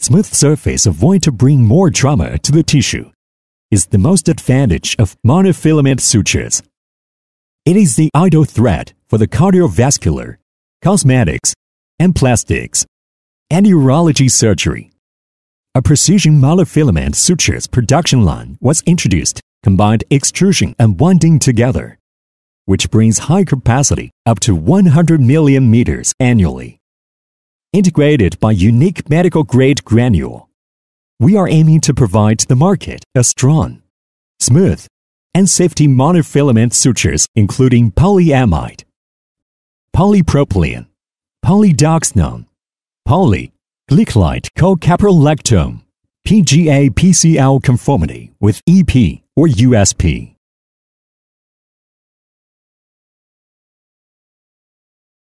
smooth surface avoid to bring more trauma to the tissue, is the most advantage of monofilament sutures. It is the ideal thread for the cardiovascular, cosmetics, and plastics, and urology surgery. A precision monofilament sutures production line was introduced, combined extrusion and winding together, which brings high capacity up to 100 million meters annually. Integrated by unique medical-grade granule, we are aiming to provide the market a strong, smooth, and safety monofilament sutures including polyamide, polypropylene, polydioxanone, polyglycolide cocaprolactone, PGA-PCL conformity with EP or USP.